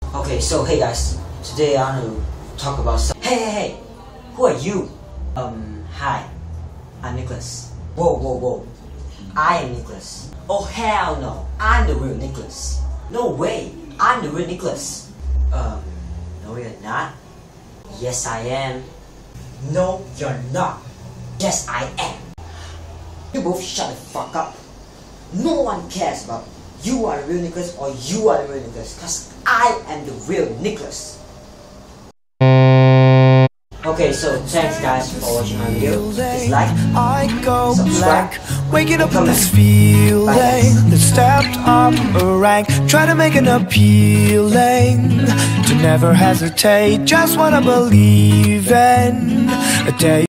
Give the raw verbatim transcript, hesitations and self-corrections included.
Okay, so hey guys, today I want to talk about some. Hey, hey, hey, who are you? Um, hi, I'm Nicholas. Whoa, whoa, whoa, I am Nicholas. Oh hell no, I'm the real Nicholas. No way, I'm the real Nicholas. Um, no you're not. Yes I am. No you're not. Yes I am. You both shut the fuck up. No one cares about you are the real Nicholas or you are the real Nicholas, because I am the real Nicholas. Okay, so thanks guys for watching my video. Please like, subscribe, waking up and with this comment. feeling Bye, that stepped up a rank, try to make an appealing, to never hesitate, just wanna believe in a day.